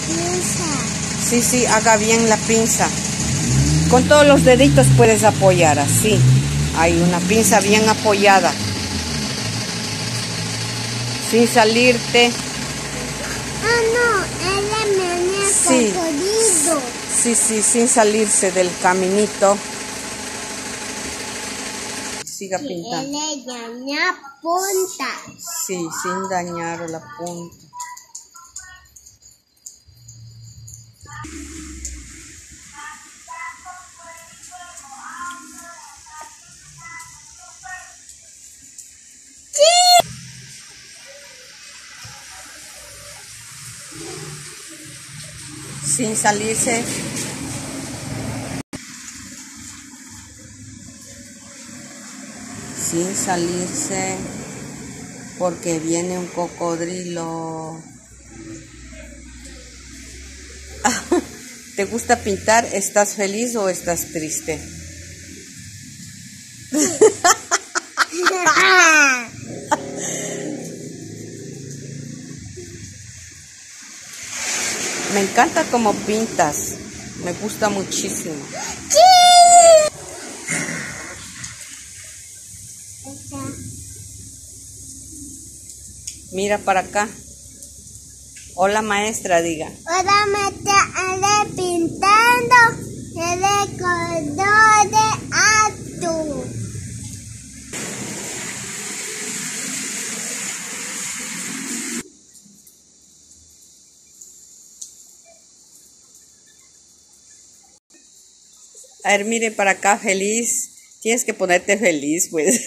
pinza. Sí, sí, haga bien la pinza. Con todos los deditos puedes apoyar, así. Hay una pinza bien apoyada. Sin salirte. Ah, no, él me ha Sí. corrido. Sí, sí, sin salirse del caminito. Siga pintando. Él daña punta. Sí, sin dañar la punta. Sin salirse. Sin salirse. Porque viene un cocodrilo. ¿Te gusta pintar? ¿Estás feliz o estás triste? Me encanta cómo pintas. Me gusta muchísimo. Mira para acá. Hola maestra, diga. Hola maestra, él pintando el color de azul. A ver, mire para acá, feliz. Tienes que ponerte feliz, pues.